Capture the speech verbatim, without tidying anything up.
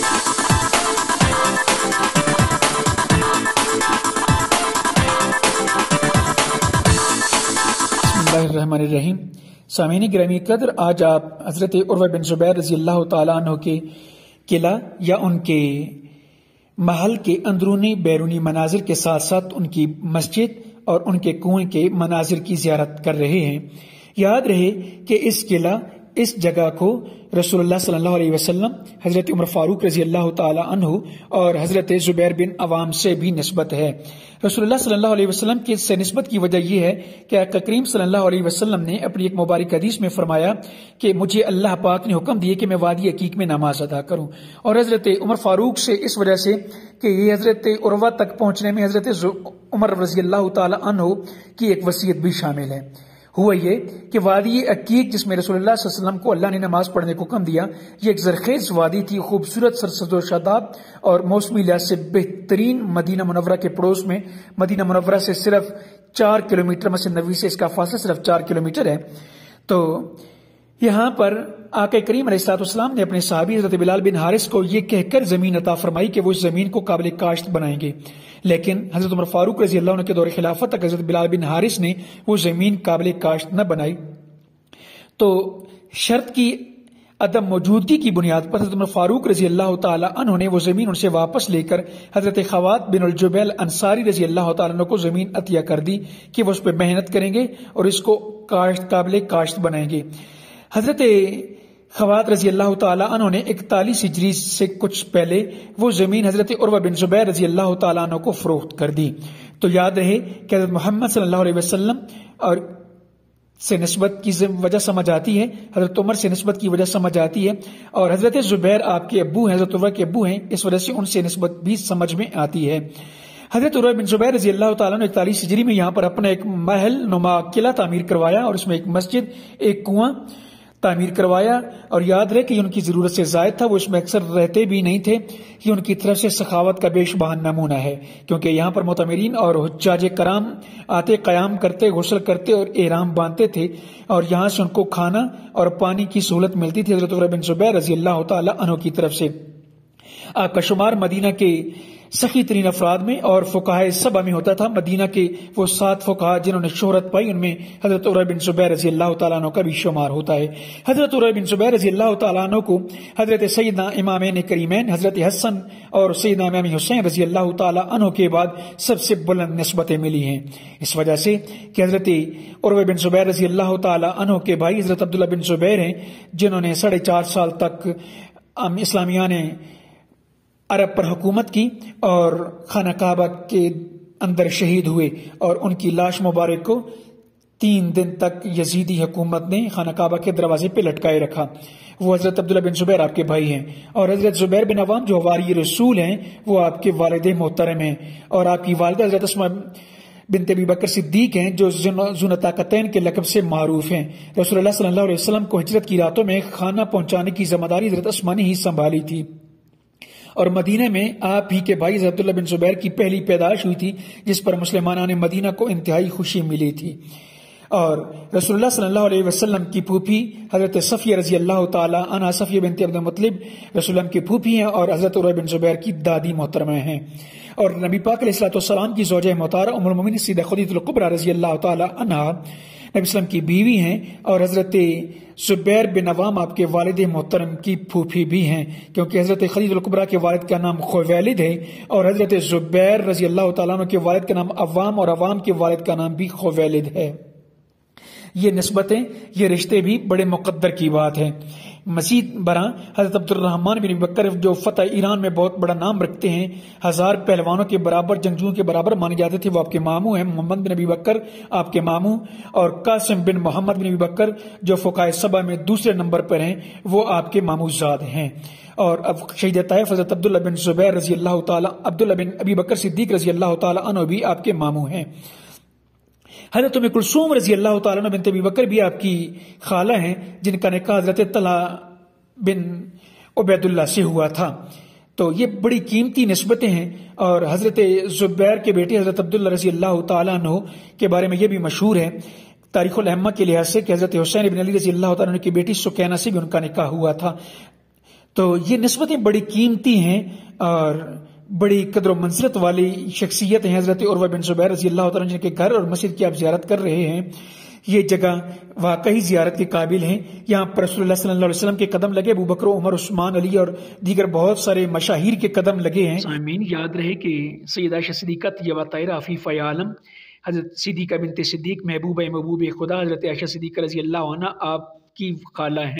الرحمن الرحیم۔ سامعین گرامی قدر، آج آپ حضرت عروہ بن زبیر رضی اللہ تعالیٰ عنہ کے قلعہ یا ان کے محل کے اندرونی بیرونی مناظر کے ساتھ ساتھ ان کی مسجد اور ان کے کنویں کے مناظر کی زیارت کر رہے ہیں۔ یاد رہے کہ اس قلعہ اس جگہ کو رسول اللہ صلی اللہ علیہ وسلم، حضرت عمر فاروق رضی اللہ تعالی عنہ اور حضرت زبیر بن عوام سے بھی نسبت ہے۔ رسول اللہ صلی اللہ علیہ وسلم کی سے نسبت کی وجہ یہ ہے کہ آقا کریم صلی اللہ علیہ وسلم نے اپنی ایک مبارک حدیث میں فرمایا کہ مجھے اللہ پاک نے حکم دیے کہ میں وادی عقیق میں نماز ادا کروں، اور حضرت عمر فاروق سے اس وجہ سے کہ یہ حضرت عروہ تک پہنچنے میں حضرت عمر رضی اللہ تعالی عنہ کی ایک وصیت بھی شامل ہے۔ ہوا یہ کہ وادی عقیق جس میں رسول اللہ صلی اللہ علیہ وسلم کو اللہ نے نماز پڑھنے کو حکم دیا، یہ ایک زرخیز وادی تھی، خوبصورت سرسبز و شاداب اور موسمی لحاظ سے بہترین مدینہ منورہ کے پڑوس میں۔ مدینہ منورہ سے صرف چار کلومیٹر، مسجد نبوی سے اس کا فاصلہ صرف چار کلومیٹر ہے۔ تو یہاں پر آقا کریم علیہ الصلوۃ والسلام نے اپنے صحابی حضرت بلال بن حارث کو یہ کہہ کر زمین عطا فرمائی کہ وہ اس زمین کو قابل کاشت بنائیں گے، لیکن حضرت عمر فاروق رضی اللہ عنہ کے دور خلافت تک حضرت بلال بن حارث نے وہ زمین قابل کاشت نہ بنائی۔ تو شرط کی عدم موجودگی کی بنیاد پر حضرت عمر فاروق رضی اللہ تعالی عنہ نے وہ زمین ان سے واپس لے کر حضرت خوات بن الجبیل انصاری رضی اللہ تعالی عنہ کو زمین عطیہ کر دی کہ وہ اس پہ محنت کریں گے اور اس کو کاشت قابل کاشت بنائیں گے۔ حضرت خوات رضی اللہ تعالی عنہ نے اکتالیس ہجری سے کچھ پہلے وہ زمین حضرت عروہ بن زبیر رضی اللہ تعالی عنہ کو فروخت کر دی۔ تو یاد رہے کہ حضرت محمد صلی اللہ علیہ وسلم اور سے نسبت کی وجہ سمجھ آتی ہے، حضرت عمر سے نسبت کی وجہ سمجھ آتی ہے، اور حضرت زبیر آپ کے ابو ہیں، حضرت عروہ کے ابو ہیں، اس وجہ سے ان سے نسبت بھی سمجھ میں آتی ہے۔ حضرت عروہ بن زبیر رضی اللہ تعالیٰ نے اکتالیس ہجری میں یہاں پر اپنا ایک محل نما قلعہ تعمیر کروایا اور اس میں ایک مسجد، ایک کنواں تعمیر کروایا، اور یاد رہے کہ یہ ان کی ضرورت سے زائد تھا، وہ اس میں اکثر رہتے بھی نہیں تھے۔ یہ ان کی طرف سے سخاوت کا بے شبہ نمونہ ہے، کیونکہ یہاں پر معتمرین اور حجاج کرام آتے، قیام کرتے، غسل کرتے اور احرام باندھتے تھے، اور یہاں سے ان کو کھانا اور پانی کی سہولت ملتی تھی حضرت عروہ بن زبیر رضی اللہ تعالی عنہ کی طرف سے۔ آپ کا شمار مدینہ کے سخی ترین افراد میں اور فقہائے سبع میں ہوتا تھا۔ مدینہ کے وہ سات فقہاء جنہوں نے شہرت پائی، ان میں حضرت عروہ بن زبیر رضی اللہ تعالیٰ عنہ کا بھی شمار ہوتا ہے۔ حضرت عروہ بن زبیر رضی اللہ تعالیٰ عنہ کو حضرت سیدنا امامین کریمین حضرت حسن اور سیدنا امام حسین رضی اللہ تعالیٰ عنہ کے بعد سب سے بلند نسبتیں ملی ہیں، اس وجہ سے کہ حضرت عروہ بن زبیر رضی اللہ تعالیٰ عنہ کے بھائی حضرت عبداللہ بن زبیر ہیں، جنہوں نے ساڑھے چار سال تک اسلامیہ نے عرب پر حکومت کی اور خانہ کعبہ کے اندر شہید ہوئے، اور ان کی لاش مبارک کو تین دن تک یزیدی حکومت نے خانہ کعبہ کے دروازے پہ لٹکائے رکھا۔ وہ حضرت عبداللہ بن زبیر آپ کے بھائی ہیں، اور حضرت زبیر بن عوام جو حواری رسول ہیں وہ آپ کے والد محترم ہیں، اور آپ کی والدہ حضرت اسماء بنت ابی بکر صدیق ہیں جو ذو النطاقتین کے لقب سے معروف ہیں۔ رسول اللہ صلی اللہ علیہ وسلم کو ہجرت کی راتوں میں کھانا پہنچانے کی ذمہ داری حضرت اسماء نے ہی سنبھالی تھی، اور مدینہ میں آپ ہی کے بھائی حضرت عبداللہ بن زبیر کی پہلی پیدائش ہوئی تھی، جس پر مسلمانوں نے مدینہ کو انتہائی خوشی ملی تھی۔ اور رسول اللہ صلی اللہ علیہ وسلم کی پھوپھی حضرت صفیہ رضی اللہ تعالی عنہا، صفیہ بنت عبد المطلب رسول اللہ کی پھوپھی ہیں، اور حضرت عروہ بن زبیر کی دادی محترمہ ہیں، اور نبی پاک علیہ الصلوۃ والسلام کی زوجہ محترمہ ام المؤمنین سیدہ خدیجہ الکبریٰ رضی اللہ تعالی عنہا نبی وسلم کی بیوی ہیں، اور حضرت زبیر بن عوام آپ کے والد محترم کی پھوپھی بھی ہیں، کیونکہ حضرت خدیجہ الکبریٰ کے والد کا نام خویلد ہے، اور حضرت زبیر رضی اللہ تعالیٰ عنہ کے والد کا نام عوام، اور عوام کے والد کا نام بھی خویلد ہے۔ یہ نسبتیں، یہ رشتے بھی بڑے مقدر کی بات ہے۔ مزید برآں حضرت عبد الرحمن بن ابی بکر جو فتح ایران میں بہت بڑا نام رکھتے ہیں، ہزار پہلوانوں کے برابر، جنگجوؤں کے برابر مانے جاتے تھے، وہ آپ کے ماموں ہیں، محمد بن ابی بکر آپ کے ماموں، اور قاسم بن محمد بن ابی بکر جو فقہائے سبع میں دوسرے نمبر پر ہیں، وہ آپ کے ماموں زاد ہیں۔ اور اب شہید طائف حضرت عبداللہ بن زبیر رضی اللہ تعالی عبداللہ بن ابی بکر صدیق رضی اللہ تعالی عنہ بھی آپ کے ماموں ہیں۔ حضرت ام کلثوم رضی اللہ تعالیٰ عنہ بنت ابی بکر بھی آپ کی خالہ ہیں، جن کا نکاح حضرت طلحہ بن عبید اللہ سے ہوا تھا۔ تو یہ بڑی قیمتی نسبتیں ہیں، اور حضرت زبیر کے بیٹے حضرت عبداللہ رضی اللہ تعالیٰ عنہ کے بارے میں یہ بھی مشہور ہے تاریخ الائمہ کے لحاظ سے کہ حضرت حسین بن علی رضی اللہ تعالیٰ عنہ کی بیٹی سکینہ سے بھی ان کا نکاح ہوا تھا۔ تو یہ نسبتیں بڑی قیمتی ہیں اور بڑی قدر و منزلت والی شخصیت ہیں حضرت عروہ بن زبیر رضی اللہ تعالیٰ عنہ کے گھر اور مسجد کی آپ زیارت کر رہے ہیں. یہ جگہ واقعی زیارت کے قابل ہیں. یہاں پر رسول اللہ صلی اللہ علیہ وسلم کے قدم لگے، ابو بکر، عمر، عثمان، علی اور دیگر بہت سارے مشاہیر کے قدم لگے ہیں. سامعین یاد رہے کہ سیدہ عائشہ صدیقہ طیبہ طاہرہ عفیفہ عالم حضرت صدیقہ بنت صدیق محبوبہ محبوب خدا حضرت عائشہ صدیقہ رضی اللہ عنہ آپ کی خالہ ہیں.